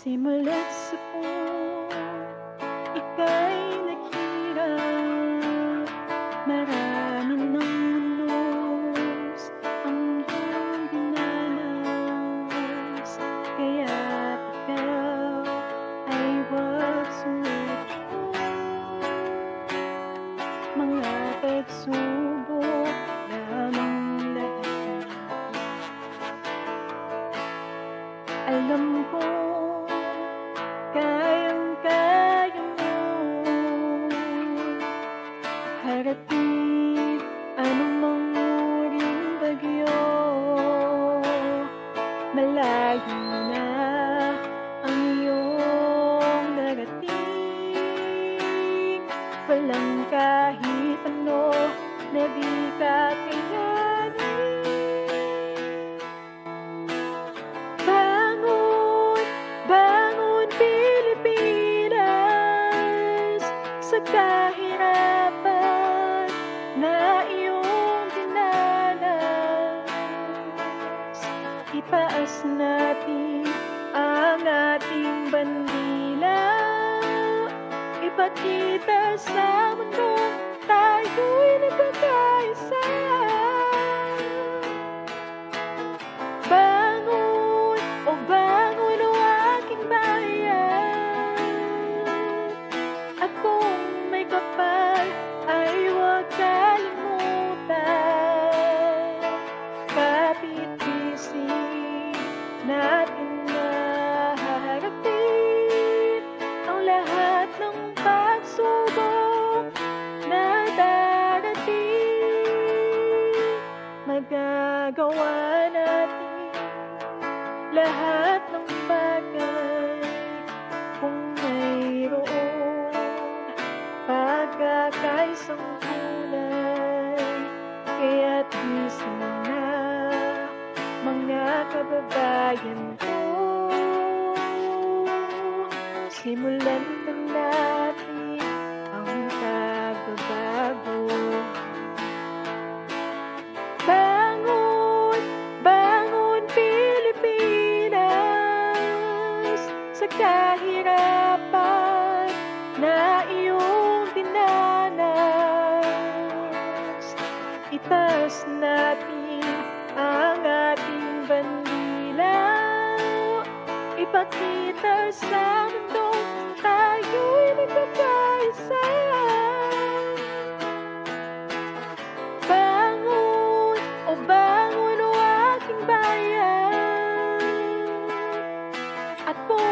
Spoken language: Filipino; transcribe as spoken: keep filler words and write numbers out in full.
Simula't sa puso, ika'y naghirap. Marami ng lubos ang iyong dinanas, kaya't ikaw ay huwag sumuko. Mga pagsubok lamang lahat. Alam ko kayang-kaya mo harapin anumang uring bagyo. Malayo na ang iyong narating, walang kahit ano na di kakayanin. Bangon, bangon Pilipinas, sa kahirapan na iyong dinanas. Itaas natin ang ating bandila, ipakita sa mundo tayo'y nagkakaisa. Bangon, o bangon o aking bayan, at kung may kapal ay huwag kalimutan. Kapit-isip natin na haharapin ang lahat ng pagsubok na darating. Magagawa natin lahat ng bagay kung mayroon pagkakaisang kulay. Kaya't gising na mga kababayan ko, simulan na natin ang pagbabago. Bangon, bangon Pilipinas, sa kahirapan na iyong dinanas. Itaas natin ang ating bandila, ipakita sa mundo tayo'y nagkakaisa. Bangon, o bangon o aking bayan, at kung